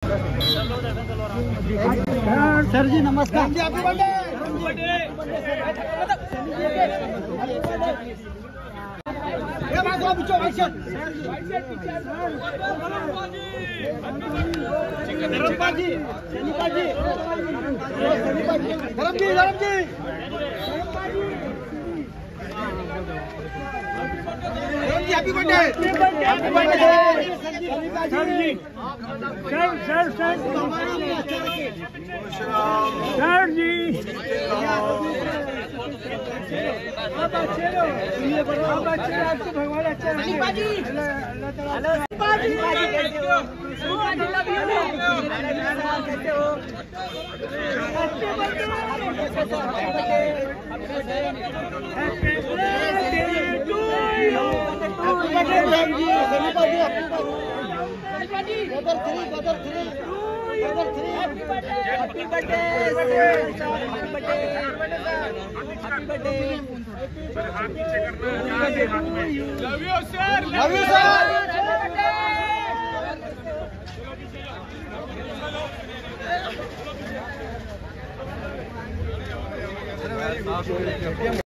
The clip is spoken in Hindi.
सर जी नमस्कार। Happy birthday sir ji. Sir ji आपको भगवान अच्छा लव यू सर।